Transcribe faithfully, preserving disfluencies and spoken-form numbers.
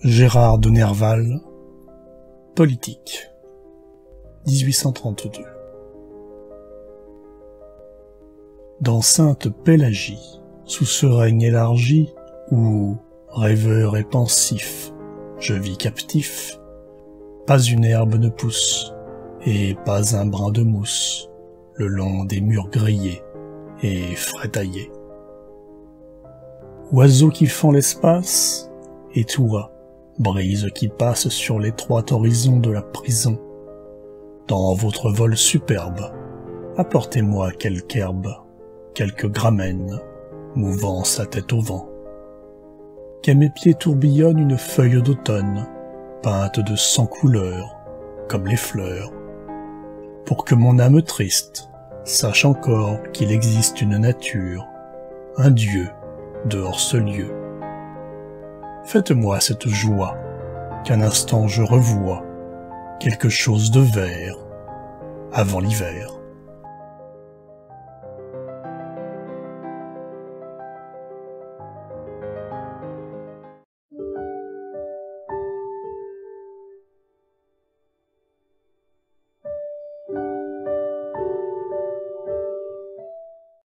Gérard de Nerval, Politique, dix-huit cent trente-deux. Dans sainte Pélagie, sous ce règne élargi, où, rêveur et pensif, je vis captif, pas une herbe ne pousse, et pas un brin de mousse, le long des murs grillés et frétaillés. Oiseaux qui font l'espace, et toi, brise qui passe sur l'étroit horizon de la prison, dans votre vol superbe, apportez-moi quelque herbe, quelque gramène, mouvant sa tête au vent. Qu'à mes pieds tourbillonne une feuille d'automne, peinte de cent couleurs, comme les fleurs, pour que mon âme triste sache encore qu'il existe une nature, un Dieu, dehors ce lieu. Faites-moi cette joie, qu'un instant je revois quelque chose de vert avant l'hiver.